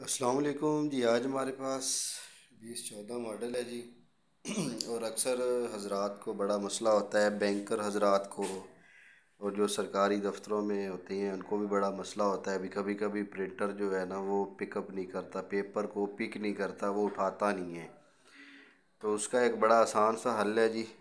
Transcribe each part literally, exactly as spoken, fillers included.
अस्सलाम वालेकुम जी। आज हमारे पास बीस चौदह मॉडल है जी। और अक्सर हजरात को बड़ा मसला होता है, बैंकर हजरात को और जो सरकारी दफ्तरों में होते हैं उनको भी बड़ा मसला होता है। अभी कभी कभी प्रिंटर जो है ना वो पिकअप नहीं करता, पेपर को पिक नहीं करता, वो उठाता नहीं है। तो उसका एक बड़ा आसान सा हल है जी।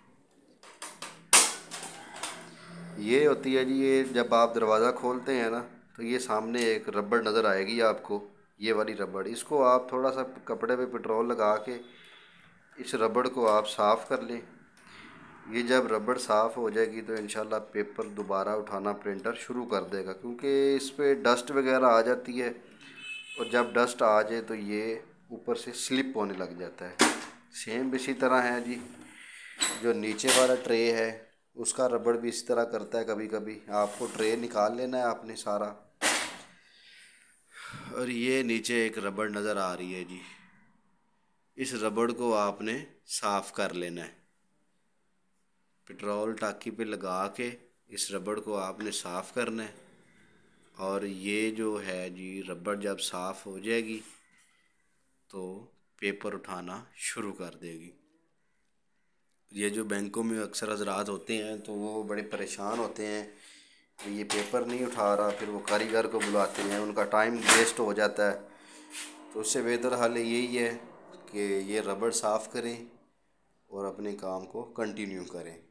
ये होती है जी, ये जब आप दरवाज़ा खोलते हैं ना तो ये सामने एक रबड़ नज़र आएगी आपको। ये वाली रबड़, इसको आप थोड़ा सा कपड़े पे पेट्रोल लगा के इस रबड़ को आप साफ़ कर लें। ये जब रबड़ साफ़ हो जाएगी तो इंशाल्लाह पेपर दोबारा उठाना प्रिंटर शुरू कर देगा, क्योंकि इस पर डस्ट वगैरह आ जाती है और जब डस्ट आ जाए तो ये ऊपर से स्लिप होने लग जाता है। सेम इसी तरह है जी, जो नीचे वाला ट्रे है उसका रबड़ भी इसी तरह करता है। कभी कभी आपको ट्रे निकाल लेना है आपने सारा, और ये नीचे एक रबड़ नज़र आ रही है जी, इस रबड़ को आपने साफ़ कर लेना है। पेट्रोल टाकी पे लगा के इस रबड़ को आपने साफ़ करना है। और ये जो है जी रबड़ जब साफ़ हो जाएगी तो पेपर उठाना शुरू कर देगी। ये जो बैंकों में अक्सर हजरात होते हैं तो वो बड़े परेशान होते हैं कि ये पेपर नहीं उठा रहा, फिर वो कारीगर को बुलाते हैं, उनका टाइम वेस्ट हो जाता है। तो उससे बेहतर हल यही है कि ये रबड़ साफ़ करें और अपने काम को कंटिन्यू करें।